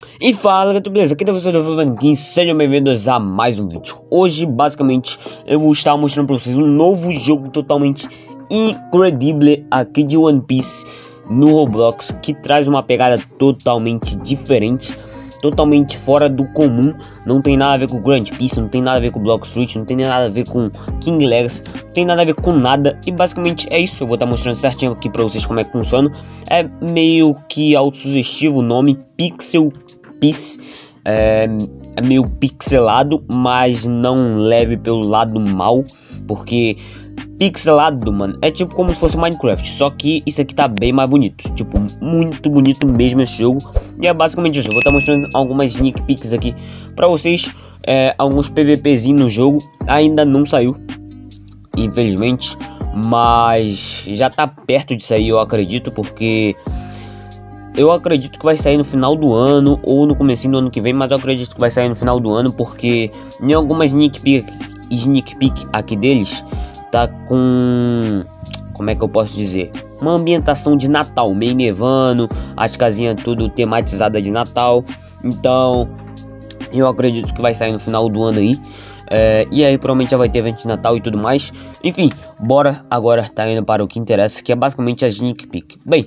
E fala galera, beleza? Aqui tá você do Flamanquim, sejam bem-vindos a mais um vídeo. Hoje, basicamente, eu vou estar mostrando pra vocês um novo jogo totalmente incrível aqui de One Piece no Roblox, que traz uma pegada totalmente diferente, totalmente fora do comum. Não tem nada a ver com Grand Piece, não tem nada a ver com Blox Fruit, não tem nada a ver com King Legacy, não tem nada a ver com nada. E basicamente é isso, eu vou estar mostrando certinho aqui pra vocês como é que funciona. É meio que autossugestivo o nome, Pixel Piece, é meio pixelado, mas não leve pelo lado mal, porque pixelado, mano, é tipo como se fosse Minecraft, só que isso aqui tá bem mais bonito, tipo, muito bonito mesmo esse jogo. E é basicamente isso, eu vou estar mostrando algumas sneak peeks aqui pra vocês, alguns PVPzinhos no jogo, ainda não saiu, infelizmente, mas já tá perto de sair, eu acredito, porque eu acredito que vai sair no final do ano ou no comecinho do ano que vem, mas eu acredito que vai sair no final do ano, porque em algumas sneak peek aqui deles tá com, como é que eu posso dizer, uma ambientação de Natal, meio nevando, as casinhas tudo tematizada de Natal. Então eu acredito que vai sair no final do ano aí. E aí provavelmente já vai ter evento de Natal e tudo mais. Enfim, bora agora tá indo para o que interessa, que é basicamente a sneak peek. Bem,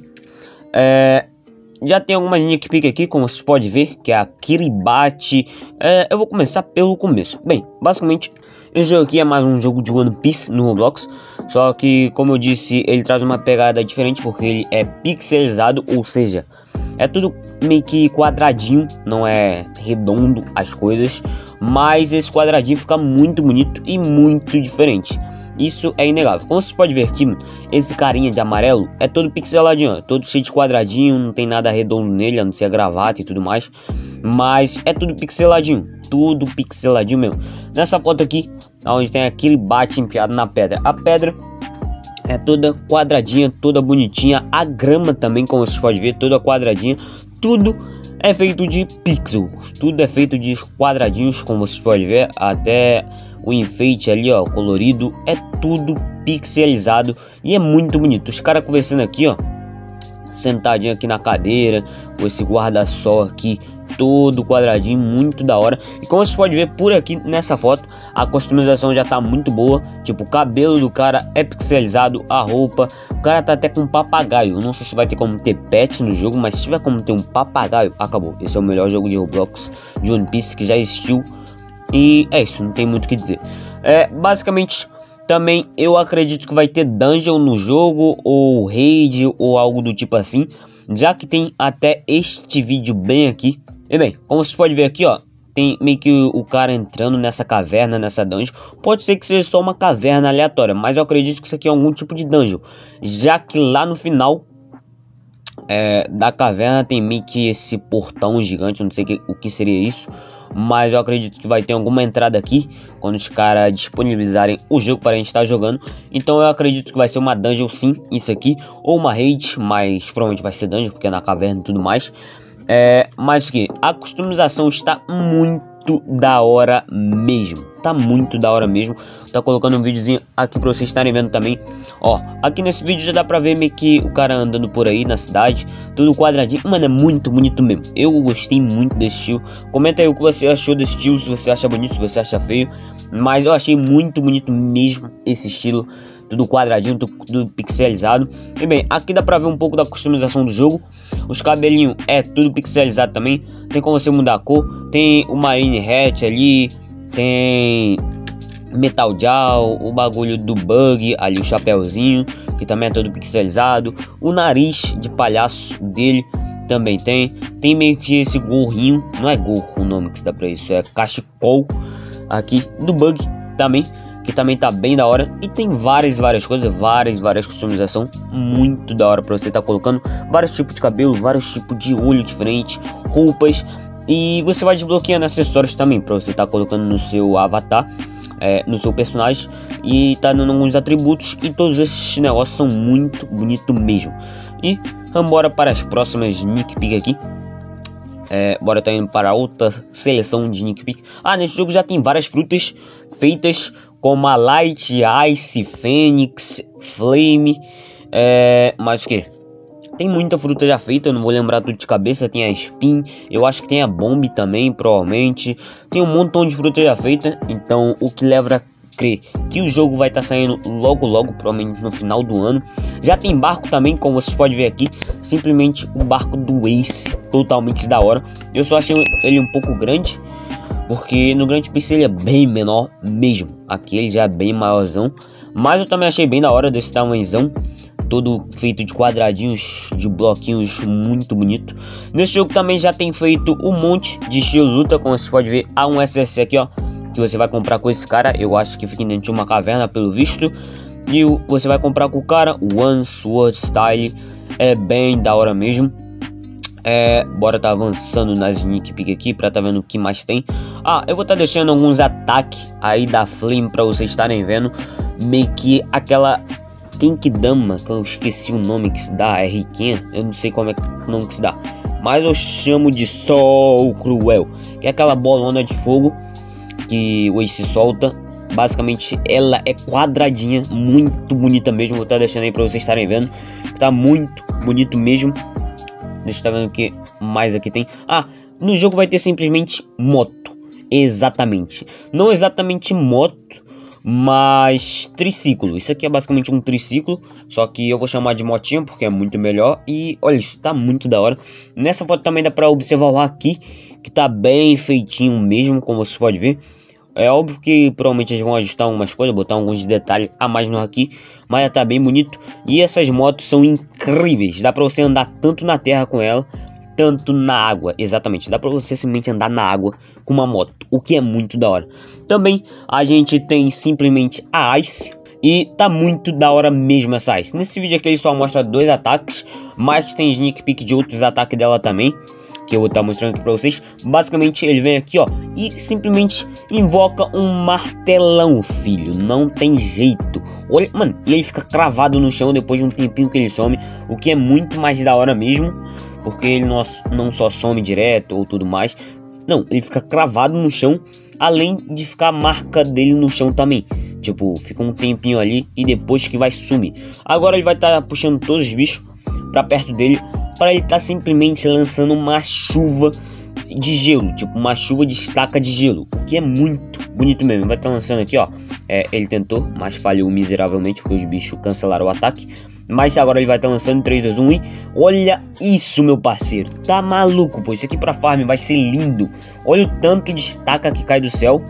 já tem algumas sneak peek aqui, como vocês podem ver, que é a Kiribati. Eu vou começar pelo começo. Bem, basicamente, esse jogo aqui é mais um jogo de One Piece no Roblox. Só que, como eu disse, ele traz uma pegada diferente, porque ele é pixelizado, ou seja, é tudo meio que quadradinho, não é redondo as coisas. Mas esse quadradinho fica muito bonito e muito diferente. Isso é inegável. Como vocês podem ver aqui, esse carinha de amarelo é todo pixeladinho, todo cheio de quadradinho, não tem nada redondo nele, a não ser a gravata e tudo mais. Mas é tudo pixeladinho mesmo. Nessa foto aqui, onde tem aquele bate enfiado na pedra. A pedra é toda quadradinha, toda bonitinha. A grama também, como vocês podem ver, toda quadradinha. Tudo é feito de pixels, tudo é feito de quadradinhos, como vocês podem ver. Até o enfeite ali, ó, colorido, é tudo pixelizado e é muito bonito. Os caras conversando aqui, ó, sentadinho aqui na cadeira, com esse guarda-sol aqui, todo quadradinho, muito da hora. E como vocês podem ver por aqui nessa foto, a customização já tá muito boa. Tipo, o cabelo do cara é pixelizado, a roupa, o cara tá até com um papagaio. Eu não sei se vai ter como ter pet no jogo, mas se tiver como ter um papagaio, acabou. Esse é o melhor jogo de Roblox de One Piece que já existiu. E é isso, não tem muito o que dizer. Basicamente, também eu acredito que vai ter dungeon no jogo, ou raid, ou algo do tipo assim, já que tem até este vídeo bem aqui. E bem, como vocês podem ver aqui, ó, tem meio que o cara entrando nessa caverna, nessa dungeon. Pode ser que seja só uma caverna aleatória, mas eu acredito que isso aqui é algum tipo de dungeon, já que lá no final da caverna tem meio que esse portão gigante, eu não sei o que seria isso, mas eu acredito que vai ter alguma entrada aqui quando os caras disponibilizarem o jogo para a gente estar jogando. Então eu acredito que vai ser uma dungeon sim, isso aqui, ou uma raid, mas provavelmente vai ser dungeon porque é na caverna e tudo mais. Mas que a customização está muito da hora mesmo, tá muito da hora mesmo. Tá colocando um videozinho aqui pra vocês estarem vendo também. Ó, aqui nesse vídeo já dá pra ver meio que o cara andando por aí na cidade, tudo quadradinho. Mano, é muito bonito mesmo, eu gostei muito desse estilo. Comenta aí o que você achou desse estilo, se você acha bonito, se você acha feio. Mas eu achei muito bonito mesmo esse estilo, tudo quadradinho, tudo pixelizado. E bem, aqui dá pra ver um pouco da customização do jogo. Os cabelinhos é tudo pixelizado também. Tem como você mudar a cor. Tem o Marine Hat ali. Tem Metal Jaw, o bagulho do Bug ali, o chapéuzinho, que também é todo pixelizado. O nariz de palhaço dele também tem. Tem meio que esse gorrinho, não é gorro o nome que se dá pra isso, é cachecol aqui do Bug também, que também tá bem da hora. E tem várias coisas, várias customização muito da hora pra você tá colocando vários tipos de cabelo, vários tipos de olho diferente, roupas. E você vai desbloqueando acessórios também pra você tá colocando no seu avatar, no seu personagem, e tá dando alguns atributos. E todos esses negócios são muito bonito mesmo. E vamos embora para as próximas sneak peek aqui. Bora tá indo para outra seleção de sneak peek. Nesse jogo já tem várias frutas feitas, como a Light, Ice, Fênix, Flame, mas o que? tem muita fruta já feita, eu não vou lembrar tudo de cabeça. Tem a Spin, eu acho que tem a Bomb também, provavelmente. Tem um montão de fruta já feita, então o que leva a crer que o jogo vai estar saindo logo, provavelmente no final do ano. Já tem barco também, como vocês podem ver aqui, simplesmente o barco do Ace, totalmente da hora. Eu só achei ele um pouco grande, porque no Grande PC ele é bem menor mesmo. Aqui ele já é bem maiorzão, mas eu também achei bem da hora desse tamanhozão, todo feito de quadradinhos, de bloquinhos, muito bonito. Nesse jogo também já tem feito um monte de estilo luta, como vocês podem ver. Há um SS aqui, ó, que você vai comprar com esse cara. Eu acho que fica dentro de uma caverna, pelo visto. E você vai comprar com o cara, o One Sword Style. É bem da hora mesmo. Bora tá avançando nas sneak peek aqui pra tá vendo o que mais tem. Eu vou tá deixando alguns ataques aí da Flame pra vocês estarem vendo. Meio que aquela Genkidama, que eu esqueci o nome que se dá, é Riquinha, eu não sei como é o nome que se dá, mas eu chamo de Sol Cruel, que é aquela bolona de fogo que o Ace solta. Basicamente ela é quadradinha, muito bonita mesmo. Vou estar deixando aí para vocês estarem vendo, tá muito bonito mesmo. Deixa eu estar vendo o que mais aqui tem. No jogo vai ter simplesmente moto, exatamente, não exatamente moto, mas triciclo. Isso aqui é basicamente um triciclo, só que eu vou chamar de motinha porque é muito melhor. E olha, isso tá muito da hora. Nessa foto também dá pra observar o haki, que tá bem feitinho mesmo, como vocês podem ver. É óbvio que provavelmente eles vão ajustar algumas coisas, botar alguns detalhes a mais no haki, mas já tá bem bonito. E essas motos são incríveis, dá pra você andar tanto na terra com ela, tanto na água. Exatamente, dá pra você simplesmente andar na água com uma moto, o que é muito da hora. Também a gente tem simplesmente a Ice, e tá muito da hora mesmo essa Ice. Nesse vídeo aqui ele só mostra 2 ataques, mas tem sneak peek de outros ataques dela também, que eu vou estar mostrando aqui pra vocês. Basicamente ele vem aqui, ó, e simplesmente invoca um martelão, filho. Não tem jeito. Olha, mano, e ele fica cravado no chão depois de um tempinho que ele some, o que é muito mais da hora mesmo, porque ele não só some direto ou tudo mais. Não, ele fica cravado no chão, além de ficar a marca dele no chão também. Tipo, fica um tempinho ali e depois que vai sumir. Agora ele vai estar puxando todos os bichos pra perto dele, para ele estar simplesmente lançando uma chuva de gelo. Tipo, uma chuva de estaca de gelo, o que é muito bonito mesmo. Vai estar lançando aqui, ó. Ele tentou, mas falhou miseravelmente, porque os bichos cancelaram o ataque. Mas agora ele vai estar lançando 3, 2, 1 e... olha isso, meu parceiro. Tá maluco, pô. Isso aqui pra farm vai ser lindo. Olha o tanto de estaca que cai do céu.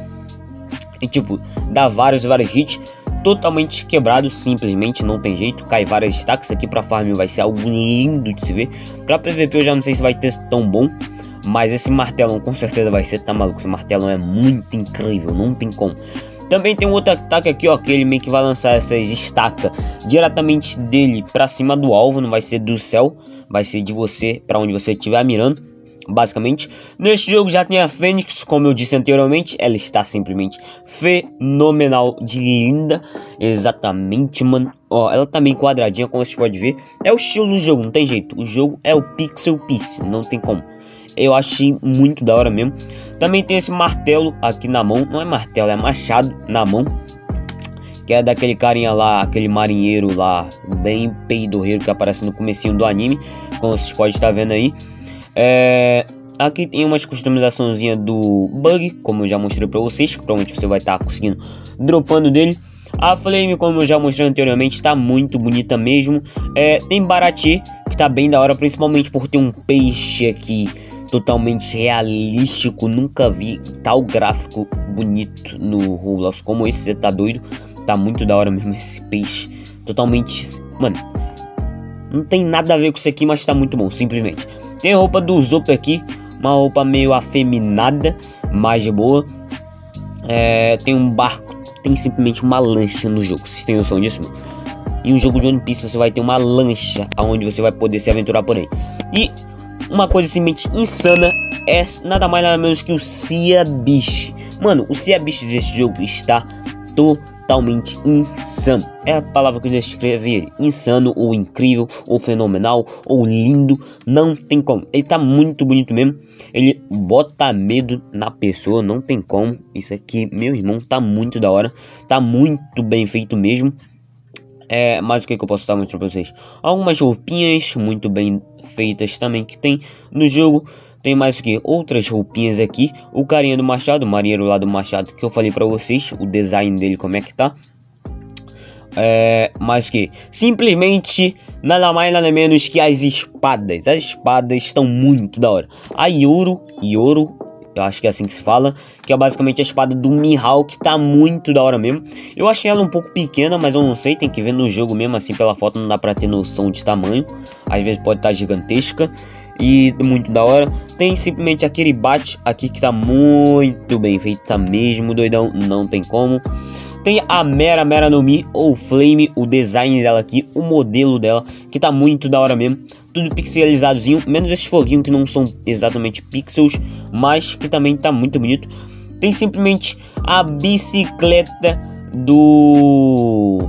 E tipo, dá vários hits. Totalmente quebrado, simplesmente, não tem jeito. Cai várias estacas. Aqui pra farm vai ser algo lindo de se ver. Pra PVP eu já não sei se vai ter tão bom, mas esse martelão com certeza vai ser. Tá maluco, esse martelão é muito incrível, não tem como. Também tem um outro ataque aqui, ó, que ele meio que vai lançar essas estacas diretamente dele pra cima do alvo. Não vai ser do céu, vai ser de você pra onde você estiver mirando, basicamente. Neste jogo já tem a Fênix, como eu disse anteriormente. Ela está simplesmente fenomenal de linda. Exatamente, mano. Ó, ela tá meio quadradinha, como vocês podem ver. É o estilo do jogo, não tem jeito. O jogo é o Pixel Piece, não tem como. Eu achei muito da hora mesmo. Também tem esse martelo aqui na mão. Não é martelo, é machado na mão, que é daquele carinha lá, aquele marinheiro lá, bem peidorreiro, que aparece no comecinho do anime, como vocês podem estar vendo aí. Aqui tem umas customizaçãozinha do bug, como eu já mostrei pra vocês, que provavelmente você vai estar conseguindo dropando dele. A Flame, como eu já mostrei anteriormente, tá muito bonita mesmo. Tem Baratie, que tá bem da hora, principalmente por ter um peixe aqui totalmente realístico. Nunca vi tal gráfico bonito no Roblox como esse, você tá doido? Tá muito da hora mesmo esse peixe, totalmente, mano, não tem nada a ver com isso aqui, mas tá muito bom, simplesmente. Tem a roupa do Zop aqui, uma roupa meio afeminada, mas de boa. Tem um barco, tem simplesmente uma lancha no jogo, vocês têm noção disso, mano? Em um jogo de One Piece você vai ter uma lancha onde você vai poder se aventurar por aí. E uma coisa simplesmente insana é nada mais nada menos que o Sea Beast. Mano, o Sea Beast desse jogo está totalmente insano. É a palavra que eu descrevi ele. Insano, ou incrível, ou fenomenal, ou lindo. Não tem como. Ele tá muito bonito mesmo. Ele bota medo na pessoa, não tem como. Isso aqui, meu irmão, tá muito da hora. Tá muito bem feito mesmo. Mas o que eu posso estar mostrando pra vocês? Algumas roupinhas muito bem feitas também que tem no jogo. Tem mais que outras roupinhas aqui. O carinha do machado, o marinheiro lá do machado, que eu falei pra vocês. O design dele como é que tá. Mas que simplesmente nada mais nada menos que as espadas. As espadas estão muito da hora. A Yoru, eu acho que é assim que se fala, que é basicamente a espada do Mihawk, tá muito da hora mesmo. Eu achei ela um pouco pequena, mas eu não sei, tem que ver no jogo mesmo, assim pela foto não dá pra ter noção de tamanho. Às vezes pode estar gigantesca e muito da hora. Tem simplesmente aquele bate aqui que tá muito bem feito, tá mesmo doidão, não tem como. Tem a Mera no Mi, ou Flame, o design dela aqui, o modelo dela, que tá muito da hora mesmo. Tudo pixelizadozinho, menos esses foguinhos que não são exatamente pixels, mas que também tá muito bonito. Tem simplesmente a bicicleta do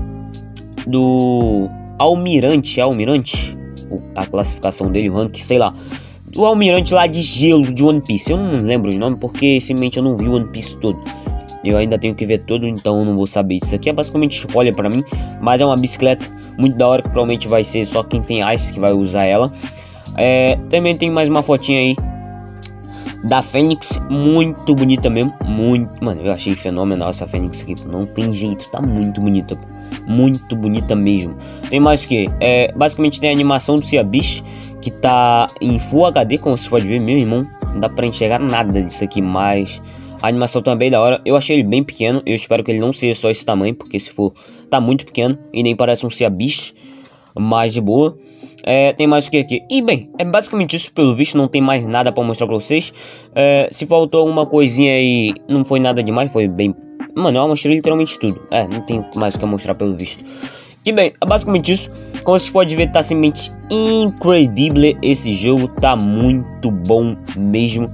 Almirante, a classificação dele, o rank, sei lá. O Almirante lá de gelo de One Piece, eu não lembro os nomes porque simplesmente eu não vi o One Piece todo. Eu ainda tenho que ver todo, então eu não vou saber. Isso aqui é basicamente spoiler pra mim, mas é uma bicicleta muito da hora, que provavelmente vai ser só quem tem Ice que vai usar ela. Também tem mais uma fotinha aí da Fênix, muito bonita mesmo, muito, mano, eu achei fenomenal essa Fênix aqui, não tem jeito, tá muito bonita, muito bonita mesmo. Tem mais o que? Basicamente tem a animação do Sea Beast, que tá em Full HD, como vocês podem ver, meu irmão, não dá pra enxergar nada disso aqui, mas a animação também é bem da hora. Eu achei ele bem pequeno, eu espero que ele não seja só esse tamanho, porque se for, tá muito pequeno e nem parece um Sea Beast, mas de boa. Tem mais o que aqui? E bem, é basicamente isso, pelo visto, não tem mais nada pra mostrar pra vocês. Se faltou alguma coisinha aí, não foi nada demais, foi bem... Mano, eu mostrei literalmente tudo. Não tem mais o que mostrar pelo visto. E bem, é basicamente isso. Como vocês podem ver, tá simplesmente incrível esse jogo, tá muito bom mesmo.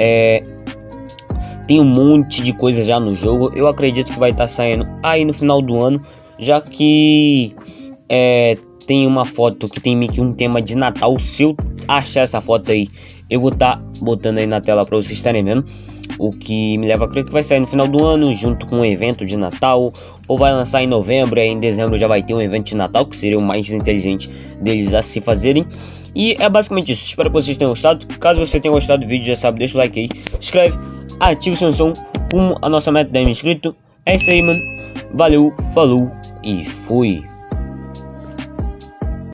Tem um monte de coisa já no jogo. Eu acredito que vai estar saindo aí no final do ano, já que tem uma foto que tem meio que um tema de Natal. Se eu achar essa foto aí, eu vou estar botando aí na tela para vocês estarem vendo. O que me leva a crer que vai sair no final do ano, junto com um evento de Natal. Ou vai lançar em novembro, e aí em dezembro já vai ter um evento de Natal, que seria o mais inteligente deles a se fazerem. E é basicamente isso, espero que vocês tenham gostado. Caso você tenha gostado do vídeo, já sabe, deixa o like aí, inscreve, ativa o seu som, rumo a nossa meta de inscrito. É isso aí, mano, valeu, falou e fui.